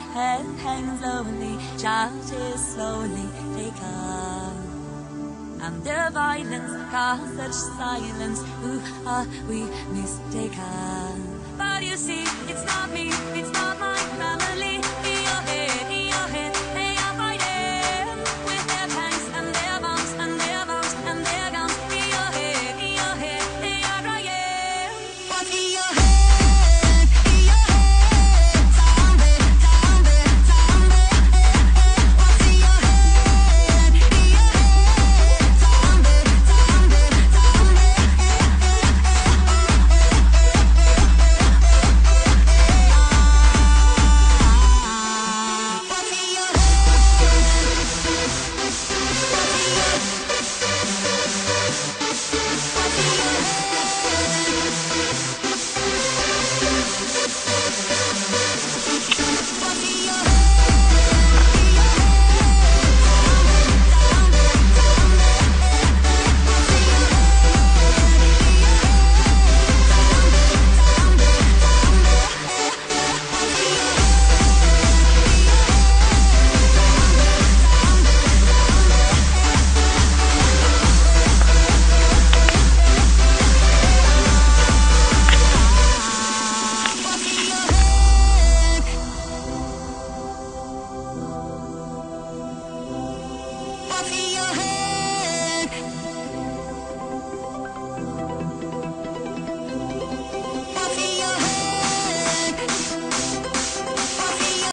head hangs lonely, child is slowly taken. Under violence, cause such silence, who are we mistaken? But you see, it's not me, it's not my family. In your head, they are fighting with their tanks and their bombs and their bombs and their guns. In your head, they are crying. What's in your head? In your head, zombie, zombie, zombie. What's in your head? In your head, zombie, zombie, zombie. What's in your What's in your